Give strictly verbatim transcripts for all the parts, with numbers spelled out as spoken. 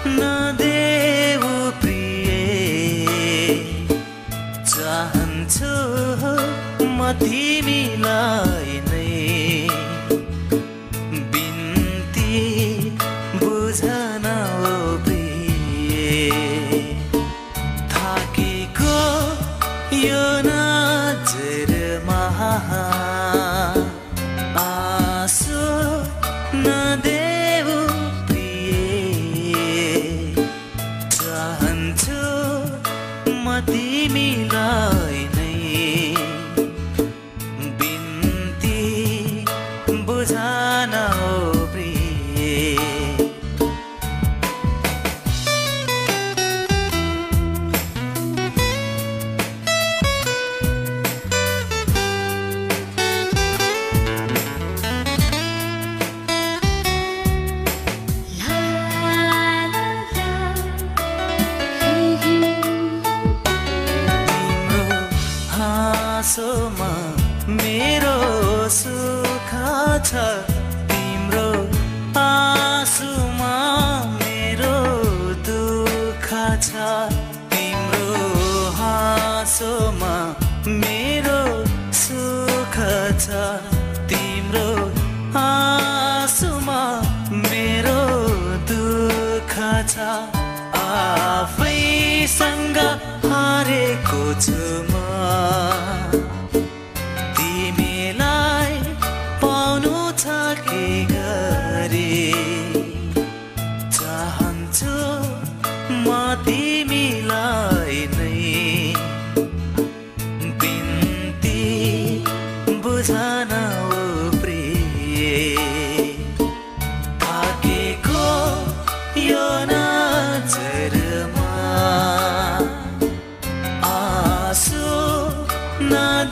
नदेऊ प्रिय चाहन्छु म तिमीलाई नै बिन्ती बुझन ओ प्रिय थाकेको यो नजरमा आँसु नदेऊ तिमीलाई नै बिन्ती बुझन ओ प्रिय हाँसोमा मेरो सुख छ तिम्रो आँसुमा मेरो दुःख छ तिम्रो हाँसोमा मेरो सुख छ तिम्रो आँसुमा मेरो दुःख छ आफैसँग हारेको छु म तिमीलाई पाउनु छ के गरी चाहन्छु म तिमीलाई नै बिन्ती बुझन ओ प्रिय थाकेको यो नजरमा आँसु न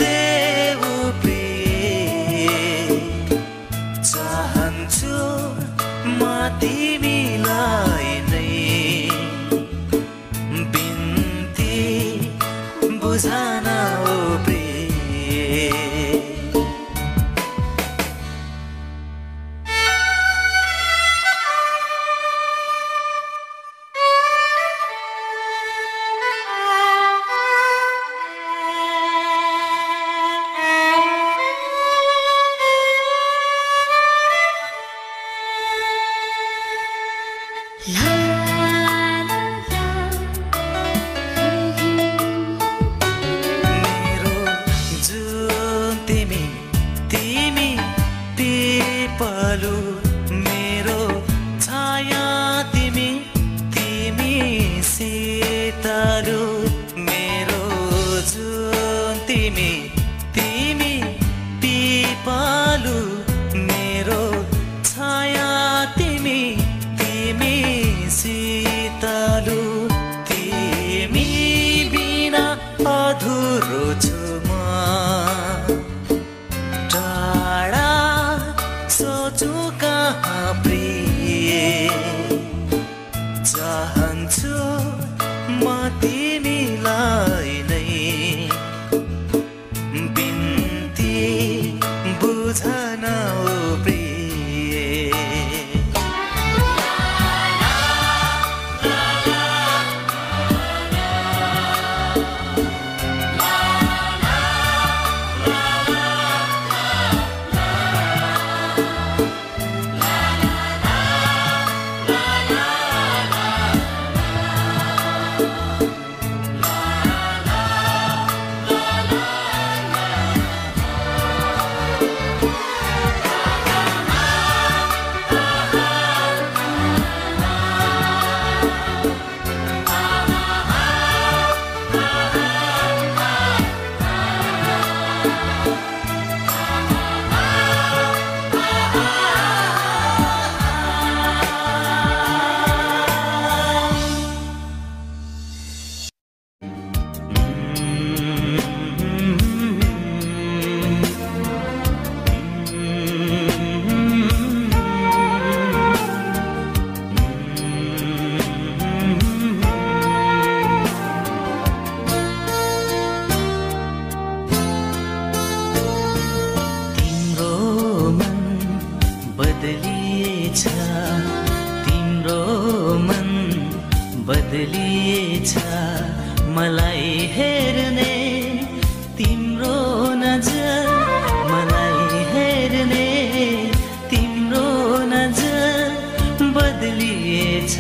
बदलिएछ मलाई हेर्ने तिम्रो नजर, मलाई हेर्ने तिम्रो नजर बदलिएछ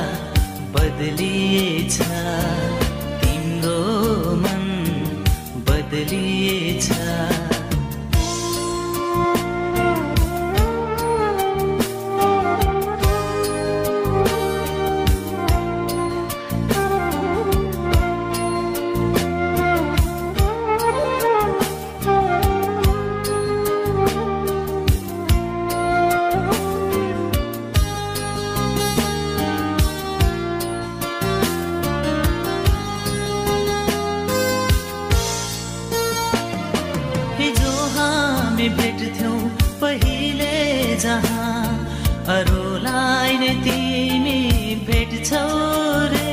बदलिएछ तिम्रो मन बदलिएछ। भेट्थ्यौ पहिले जहाँ अरूलाई नै तिमी भेट्छौ रे।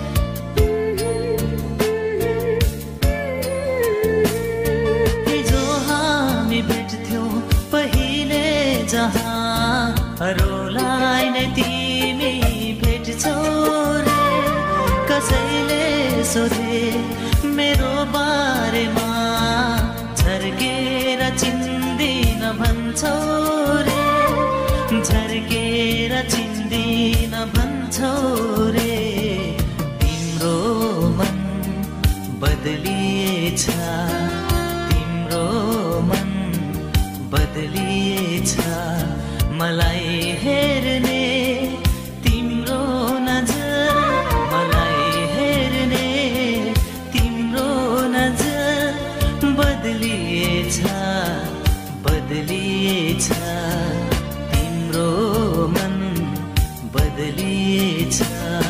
हिजो हामी भेट्थ्यौ पहिले जहाँ अरूलाई नै तिमी भेट्छौ रे। कसैले सोधे मेरो बारेमा झर्केर चिन्दिन भन्छौ रे, झर्केर चिन्दिन भन्छौ रे। तिम्रो मन बदलिएछ तिम्रो मन बदलिएछ मलाई हेर्ने तिम्रो नजर, मलाई हेर्ने तिम्रो नजर बदलिएछ बदलिएछ तिम्रो मन बदलिएछ।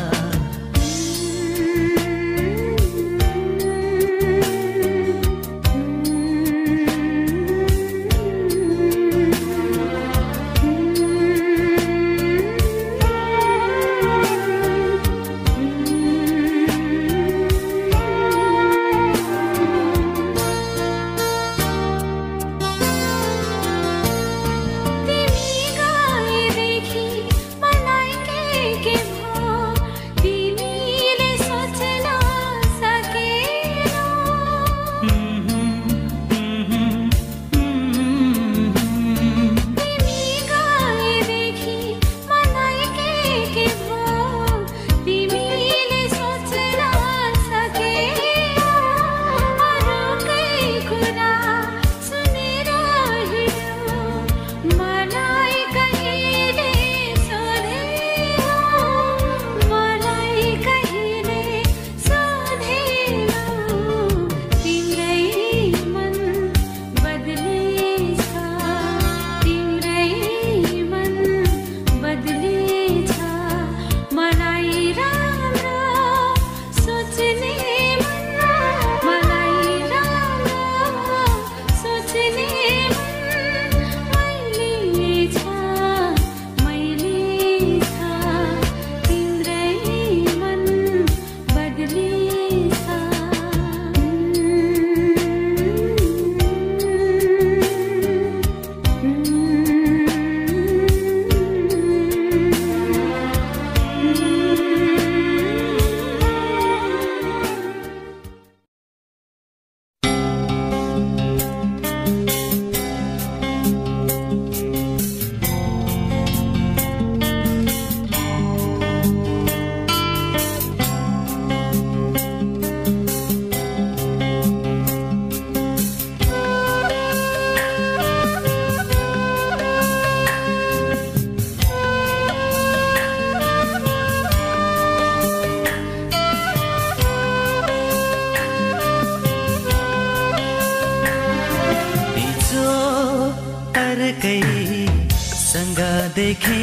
देखे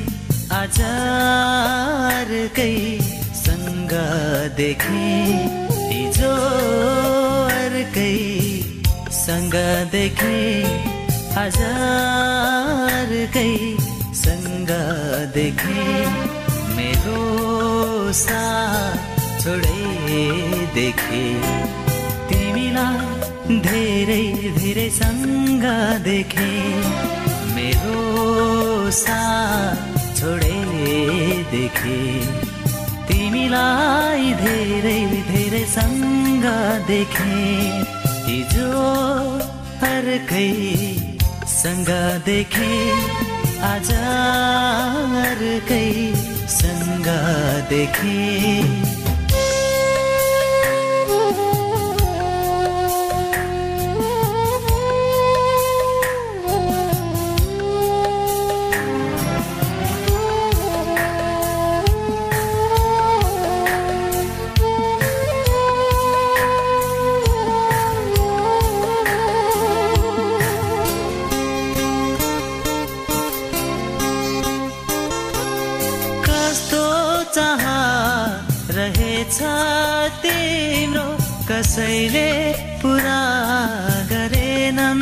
आजार कै संग देखे हिजो अर्कै संग देखे हजार कै संग देखे मेरो साथ छोडे देखे तिमीलाई धेरै धेरै संग देखे मेरो साथ छोडे देखे ती तिमीलाई धेरै धेरै सँग देखे हिजो अर्कै सँग देखे आज अर्कै सँग देखे तिम्रो कसैले पुरा गरेनन्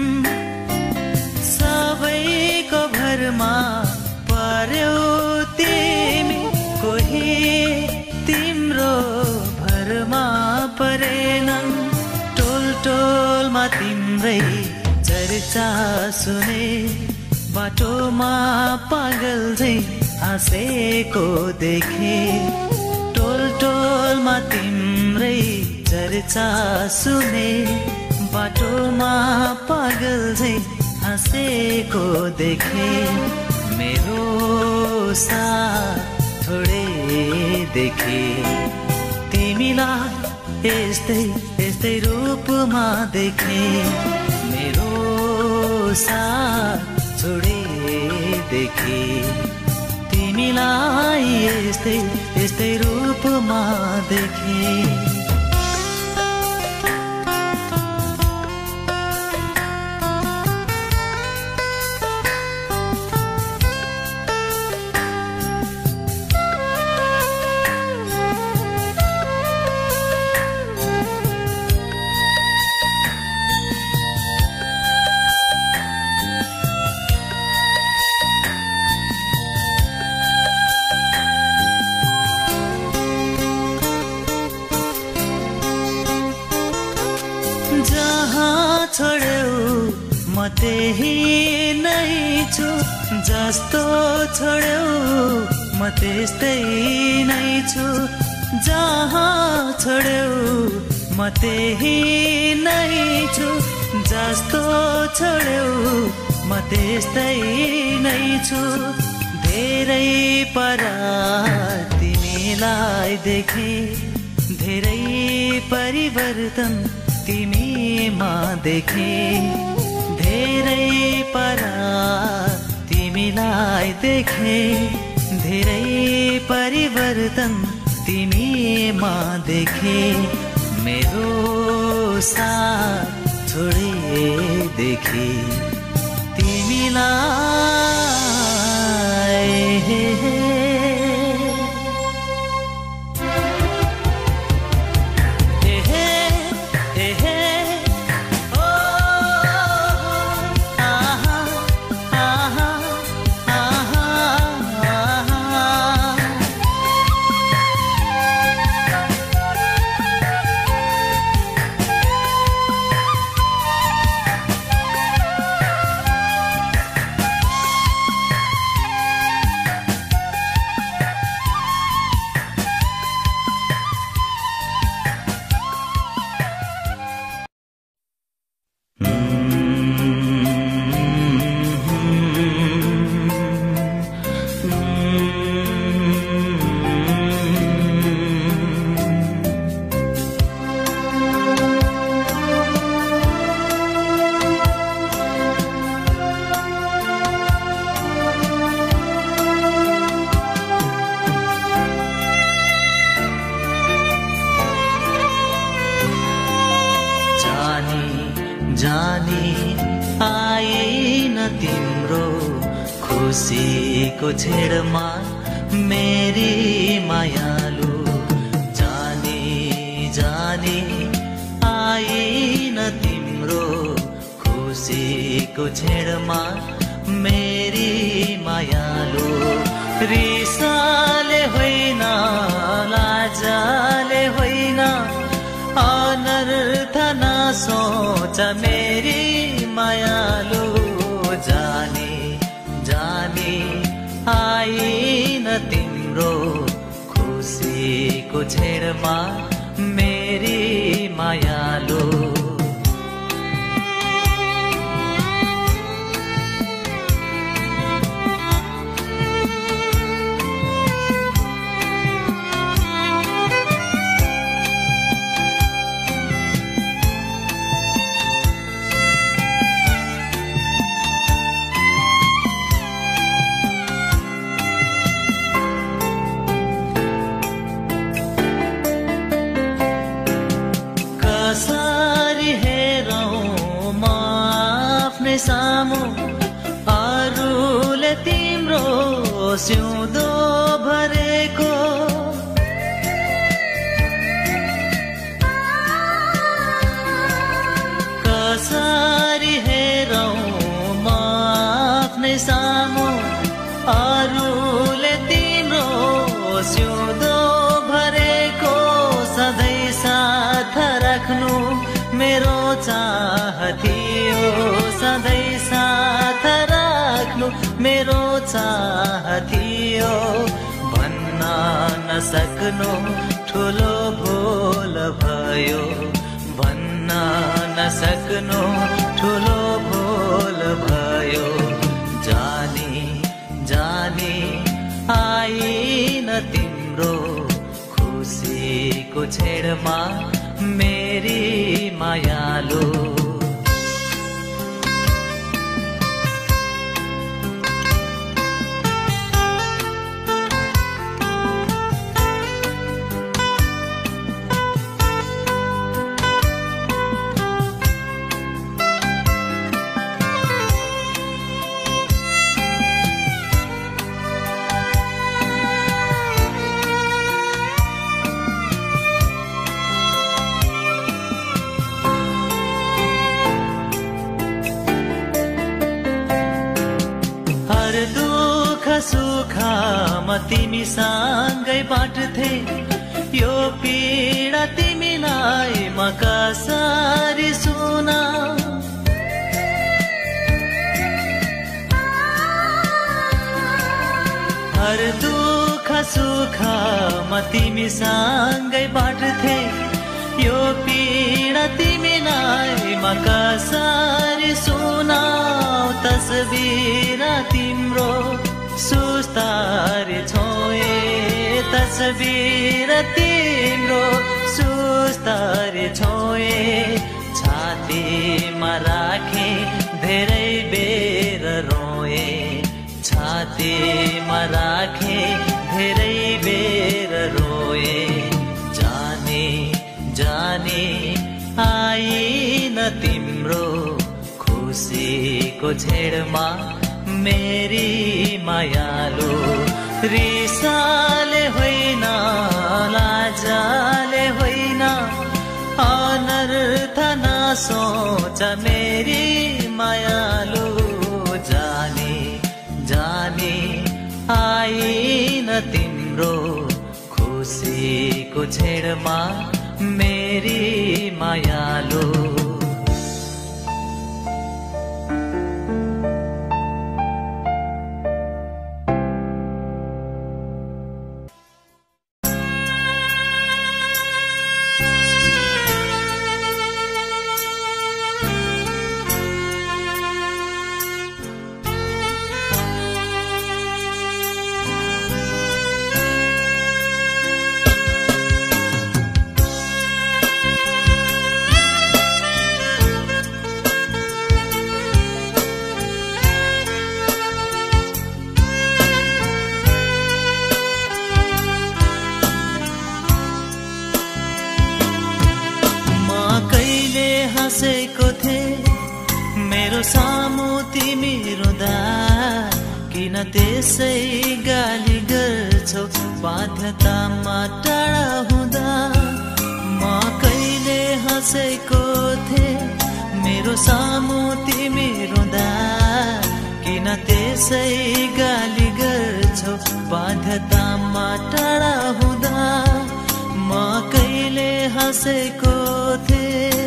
सबैको भरमा पर्यौ तिमी कोही तिम्रो भरमा परेनन् टोल टोलमा तिम्रै चर्चा सुने बाटोमा पागल झै हाँसेको देखे टोल टोलमा तिम्रै चर्चा सुने बाटोमा पागल झै हाँसेको देखे मेरो साथ थोडे देखे तिमीलाई यस्तै यस्तै रूपमा देखे मेरो साथ थोडे देखे तिमीलाई यस्तै यस्तै रूपमा देखे म त्यही नै छु जस्तो छोड्यौ म त्यस्तै नै छु जहाँ छोड्यौ म त्यही नै छु जस्तो छोड्यौ म त्यस्तै नै छु धेरै पर तिमीलाई देखे धेरै परिवर्तन तिमीमा देखे धेरै पर तिमीलाई देखे धेरै परिवर्तन तिमीमा देखे मेरो साथ छोडे देखे तिमीलाई खुसीको छेडमा मेरी मायालु जानी जानी आइन तिम्रो खुसीको छेडमा मेरी मायालु रिसाले होइन लाजाले होइन अनर्थ नसोच मेरी मायालु जानी जानी आइन तिम्रो खुसी छेडमा मेरी मायालु। कसरी हेरौं म आफ्नै सामु अरूले तिम्रो सिउँदो भरेको। कसरी हेरौं म आफ्नै सामु अरूले तिम्रो सिउँदो भरेको। सधैँ साथ राख्नु मेरो चाह थियो, सधैँ साथ राख्नु मेरो चाह थियो। भन्न नसक्नु ठुलो भुल भयो, भन्न नसक्नु ठुलो भुल भयो। जानी जानी आइन तिम्रो खुसीको छेडमा मेरी मायालु। सुखमा तिमीसँगै बाँड्थे, यो पीडा तिमीलाई म कसरी सुनाऊ। हर दुःख सुखमा तिमीसँगै बाँड्थे, यो पीडा तिमीलाई म कसरी सुनाऊ। तस्बिर तिम्रो सुस्तारी छोए, तस्बिर तिम्रो सुस्तारी छोए। छातीमा राखे धेरै बेर रोए, छातीमा राखे धेरै बेर रोए। जाने जाने आइन तिम्रो खुसीको छेडमा मेरी मायालु। रिसाले होइन, लाजाले होइन, अनर्थ नसोच मेरी मायालु। जाने जाने आइन तिम्रो खुसीको छेडमा मेरी मायालु। मेरो सामु तिमी रुँदा किन त्यसै गाली गर्छौ। बाध्यतामा टाढा हुँदा म कहिले हँसेको थिएँ। मेरो सामु तिमी रुँदा किन त्यसै गाली गर्छौ। बाध्यतामा टाढा हुँदा म कहिले हँसेको थिएँ।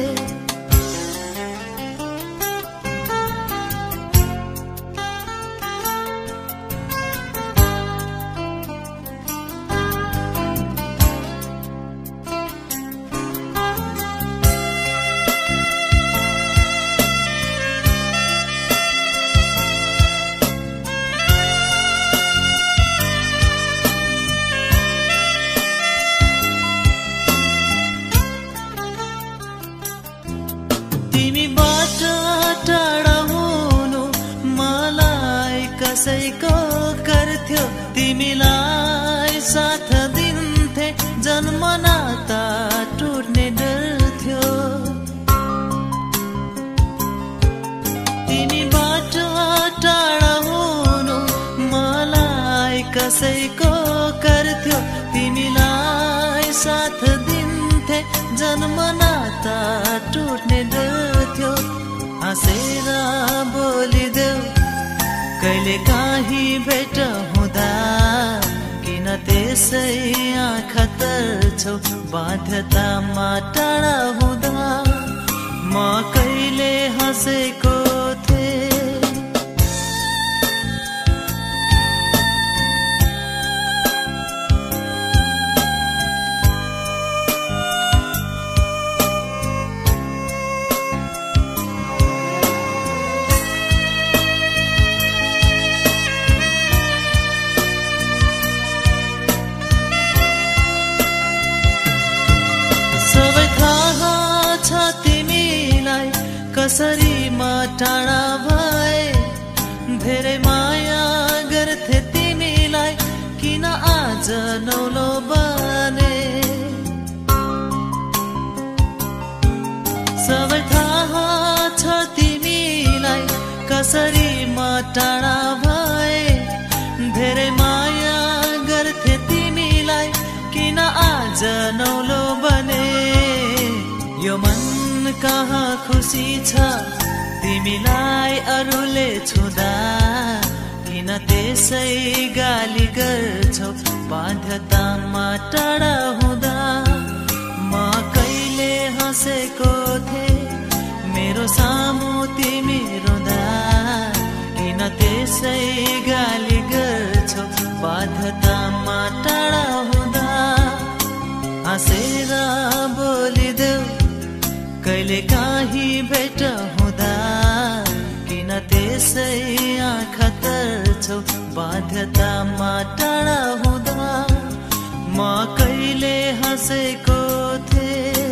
कसैको गर्थ्यो तिमीलाई साथ दिन्थे जन्म नाता टुट्ने डर थियो तिमीबाट टाढा हुनु मलाई कसैको गर्थ्यो तिमीलाई साथ दिन्थे जन्म नाता टुट्ने डर थियो हाँसेर बोलिदेऊ कहिले काहीँ भेट हुँदा किन त्यसै आँखा तर्छौ बाध्यतामा टाढा हुँदा म कहिले हाँसेको थिएँ कसरी म टाढा भए धेरै माया गर्थे तिमीलाई किन आज नौलो बने सबै थाहा छ तिमीलाई कसरी म टाढा भए धेरै माया गर्थे तिमीलाई किन आज नौलो बने यो मन कहाँ खुसी छ तिमीलाई अरूले छुँदा किन त्यसै गाली गर्छौ बाध्यतामा टाढा हुँदा म कहिले हाँसेको थिएँ मेरो सामु तिमी रुँदा किन त्यसै गाली गर्छौ बाध्यतामा टाढा हुँदा हाँसेर बोलिदेऊ कहिले काहीँ भेट हुँदा किन त्यसै आँखा तर्छौ बाध्यतामा टाढा हुँदा म कहिले हाँसेको थिएँ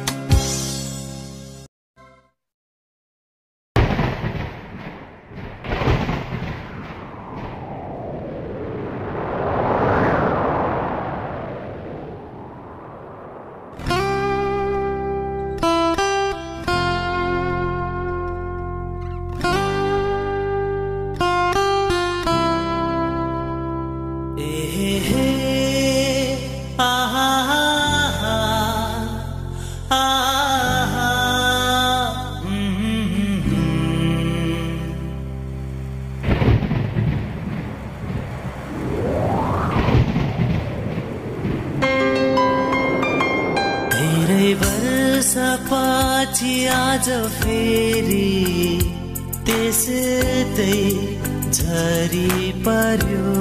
आज फेरि त्यसै झरी पर्यो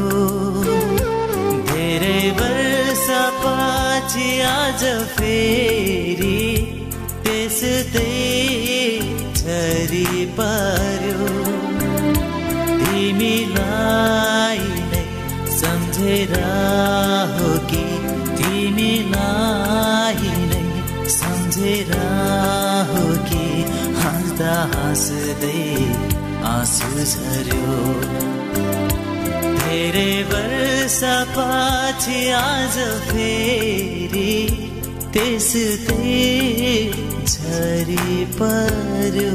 धेरै वर्ष पछि आज फेरि त्यसै झरी पर्यो तिमीलाई नै सम्झेर हो कि तिमीलाई नै सम्झेर हो कि हाँस्दा हाँस्दै आँसु झर्यो धेरै वर्ष पछि आज फेरि त्यसै झरी पर्यो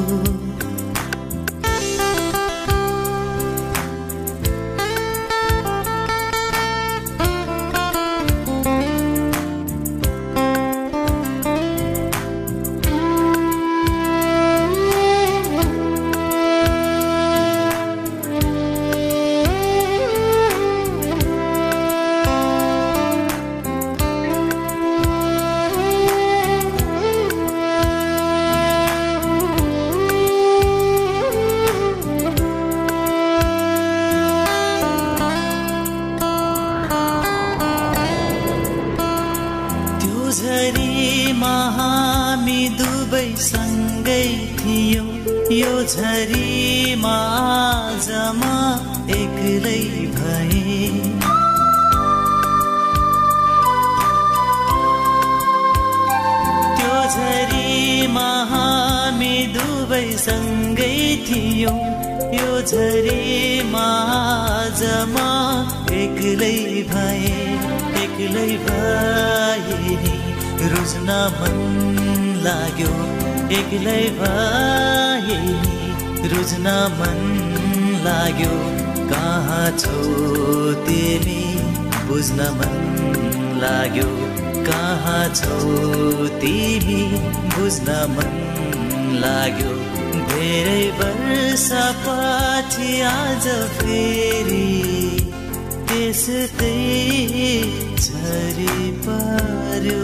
यो झरीमा जमा एक्लै भए त्यो झरीमा हामी दुवै सँगै थियौं यो झरीमा जमा एक्लै भए एक्लै भए नि रुझ्न मन लाग्यो एक्लै भए नि रुझ्न मन लाग्यो कहाँ छौ तिमी बुझ्न मन लाग्यो कहाँ छौ तिमी बुझ्न मन लाग्यो धेरै वर्ष पछि आज फेरि त्यस्तै झरी पर्यो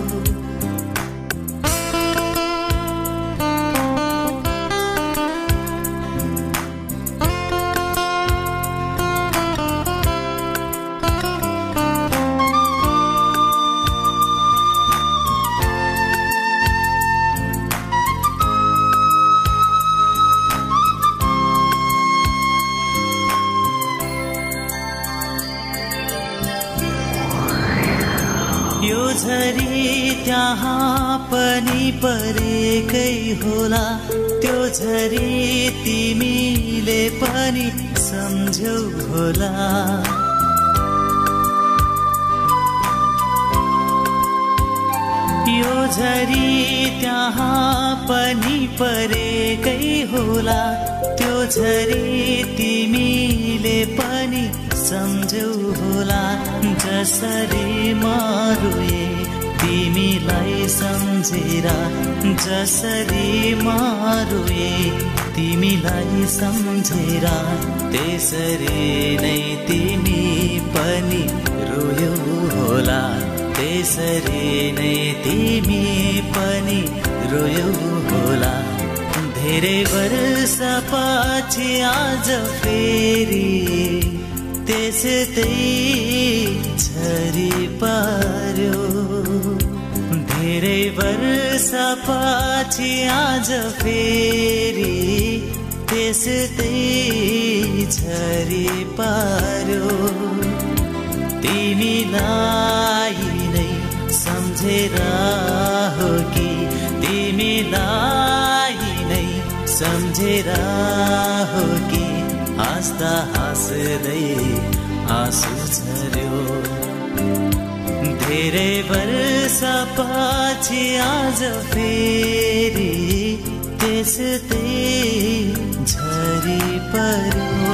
यो झरी त्यहाँ पनि परेकै होला त्यो झरी तिमीले पनि सम्झौ होला यो झरी त्यहाँ पनि परेकै होला त्यो झरी तिमीले पनि सम्झौ होला जसरी मरुए तिमीलाई सम्झेर जसरी मरुए तिमीलाई सम्झेर त्यसरी नै तिमी पनि रोयौ होला त्यसरी नै तिमी पनि रोयौ होला धेरै वर्ष पछि आज फेरि त्यस्तै झरी पर्यो धेरै वर्ष पछि आज फेरि त्यस्तै झरी पर्यो तिमीलाई नै सम्झेर हो कि तिमीलाई नै सम्झेर हो कि हाँस्दा हाँस्दै आँसु झर्यो धेरै वर्ष पछि आज फेरि त्यस्तै झरी पर्यो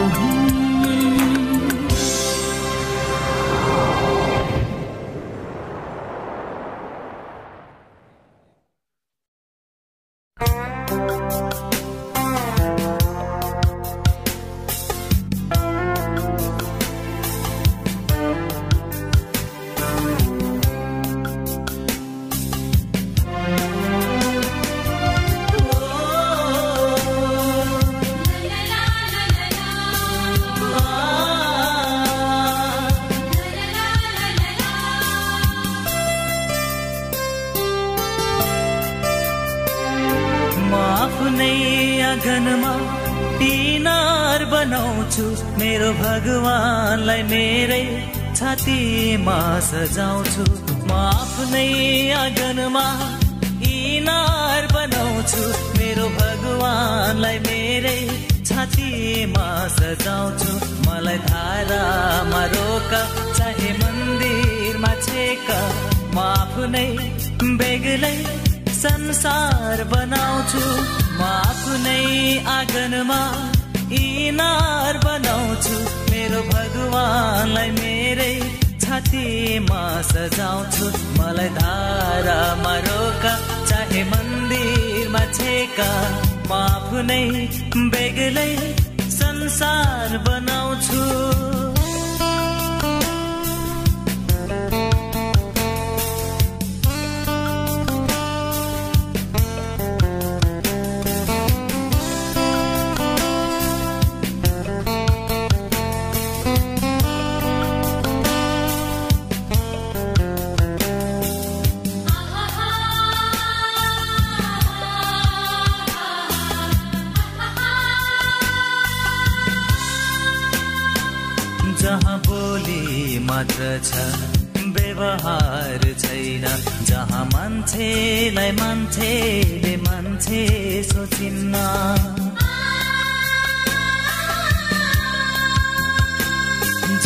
आँगनमा पिनार बनाउँछु मेरो भगवानलाई मेरै छातीमा सजाउँछु म आफ्नै आँगनमा इनार बनाउँछु मेरो भगवानलाई मेरै छातीमा सजाउँछु मलाई धारामा रोका चाहे मन्दिरमा छेका म आफ्नै बेग्लै संसार बनाउँछु म आफ्नै आँगनमा इनार बनाउँछु मेरो भगवानलाई मेरै छातीमा सजाउँछु मलाई धारामा रोका चाहे मन्दिरमा छेका म आफ्नै बेग्लै संसार बनाउँछु जहाँ बोली मात्र छ व्यवहार छैन जहाँ मान्छेलाई मान्छेले मान्छे सोचिन्न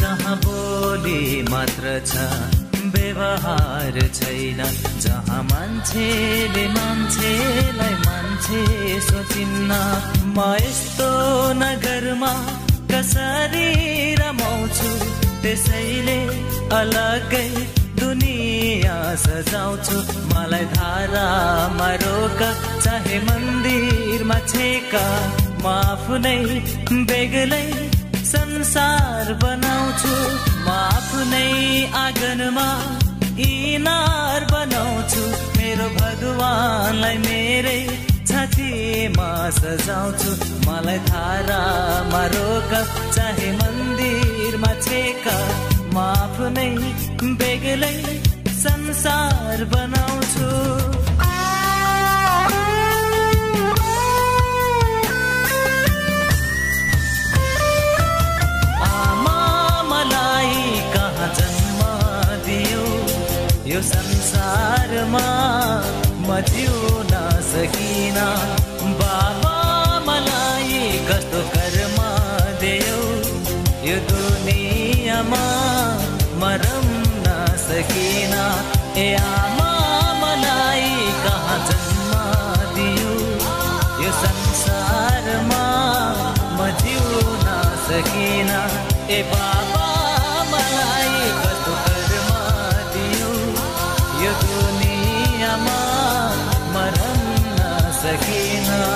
जहाँ बोली मात्र छ व्यवहार छैन, जहाँ मान्छेले मान्छेलाई मान्छे सोचिन्न। म यस्तो नगरमा कसरी रमाउँछु, त्यसैले अलगै दुनिया सजाउँछु। मलाई धारामा रोक चाहे मन्दिरमा छेका, म आफ्नै बेग्लै संसार बनाउँछु। म आफ्नै आँगनमा इनार बनाउँछु, मेरो भगवानलाई मेरै छातीमा सजाउँछु। मलाई धारामा रोक चाहे मन्दिरमा छेका, म आफ्नै बेग्लै संसार बनाउँछु। आमा मलाई कहाँ जन्म दियो, यो संसारमा म जिउन सकिन। बाबा मलाई कस्तो कर्म दियो, यो दुनियाँमा म रम्न सकिन। ए आमा मलाई कहाँ जन्म दियो, यो संसारमा म जिउन सकिन। ए बाबा मलाई कस्तो कर्म दियो, यो दुनियाँमा म रम्न सकिन।